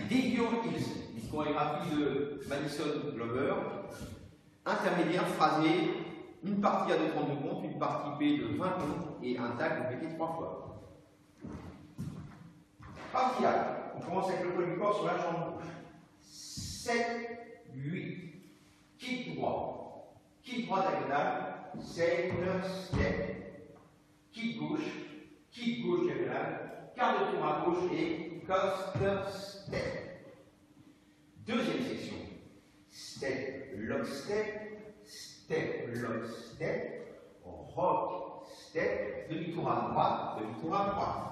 Dig Your Heels, une chorégraphie de Madison Glover, intermédiaire phrasé, une partie à 2 temps de compte, une partie B de 20 comptes et un tag répété 3 fois. Partie A, on commence avec le poids du corps sur la jambe gauche. 7, 8, kick droit diagonale, sailor step, kick gauche diagonale, quart de tour à gauche et coaster step. Deuxième section, step, lock step, rock step, demi-tour à droite, demi-tour à droite.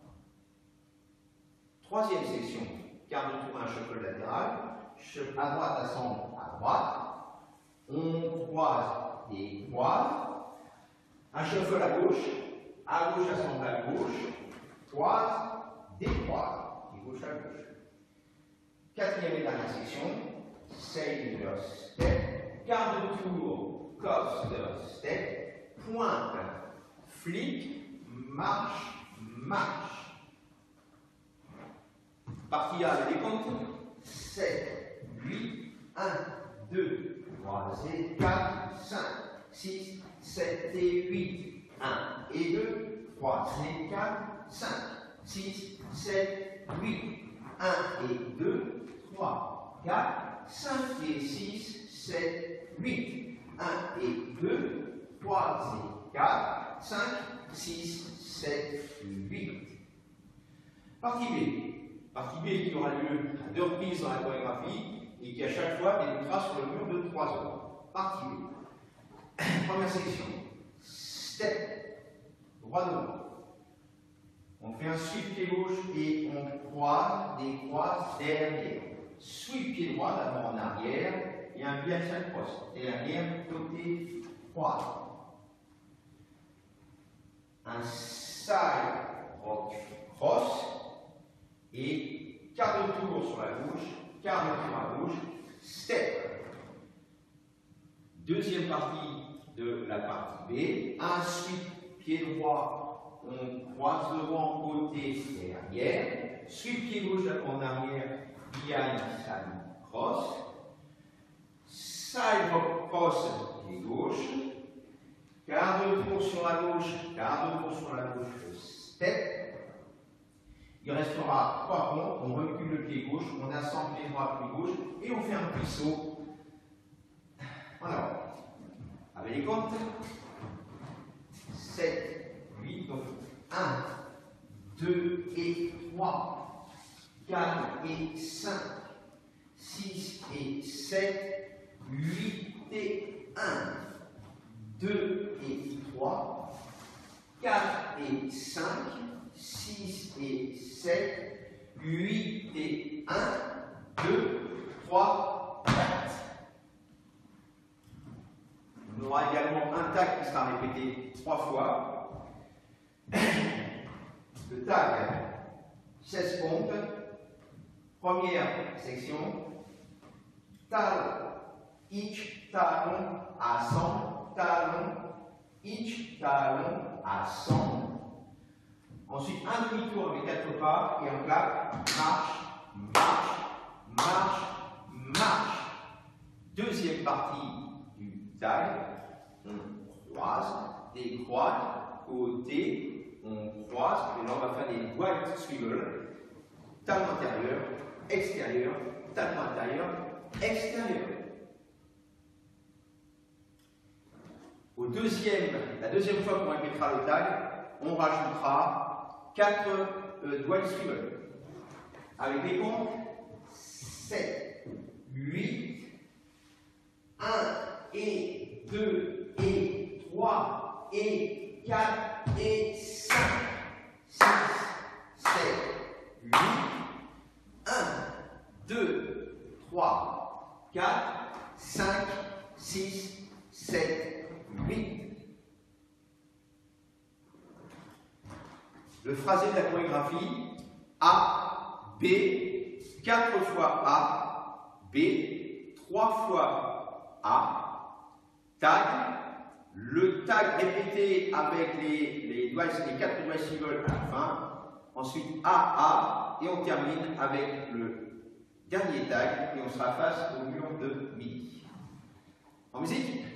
Troisième section, quart de tour à un shuffle latéral, à droite assemble à droite, on croise et croise, un shuffle à gauche assemble à gauche, croise, décroise, et gauche à gauche. Quatrième et dernière section, sailor step, quart de tour, coaster step, pointe, flip, marche, marche. Partie A, les comptes, 7, 8, 1, 2, 3, 4, 5, 6, 7 et 8, 1 et 2, 3 et 4, 5, 6, 7, 8, 1 et 2, 3, 4, 5 et 6, 7, 8, 1 et 2, 3 et 4, 5, 6, 7, 8. Partie B. Partie B qui aura lieu à 2 reprises dans la chorégraphie et qui à chaque fois débutera sur le mur de 3 heures. Partie B. Première section. Step. Droit devant. On fait un sweep pied gauche et on croise, décroise derrière. Sweep pied droit d'abord en arrière et un biaxial cross. Derrière, côté droit. Un side rock cross. Et quart de tour sur la gauche, quart de tour à gauche, step. Deuxième partie de la partie B, un sweep pied droit, on croise devant, côté, derrière, sweep pied gauche en arrière, behind, side cross, side rock cross pied gauche, quart de tour sur la gauche, quart de tour sur la gauche, step. Il restera 3 comptes, on recule le pied gauche, on assemble les bras pied gauche et on fait un petit saut en avant. Avec les comptes, 7, 8, donc 1, 2 et 3, 4 et 5, 6 et 7, 8 et 1, 2 et 3, 4 et 5, 6 et 7, 8 et 1, 2, 3, 4. On aura également un tag qui sera répété 3 fois. Le tag, 16 comptes. Première section. Talon, each talon, assemble, talon, each talon, assemble. Ensuite, un demi-tour avec 4 pas et un clap. Marche, marche, marche, marche. Deuxième partie du tag. On croise, décroise, côté, on croise. Et là, on va faire des white swivel. Talon intérieur, extérieur, talon intérieur, extérieur. La deuxième fois qu'on répétera le tag, on rajoutera 4 white swivel. Avec les comptes 7, 8, 1 et 2 et 3 et 4 et 5, 6, 7, 8, 1, 2, 3, 4, 5, 6, 7, 8. Le phrasé de la chorégraphie, A, B, 4 fois A, B, 3 fois A, tag, le tag répété avec les 4 doigts singles à la fin, ensuite A, et on termine avec le Dernier tag, et on sera face au mur de midi. En musique.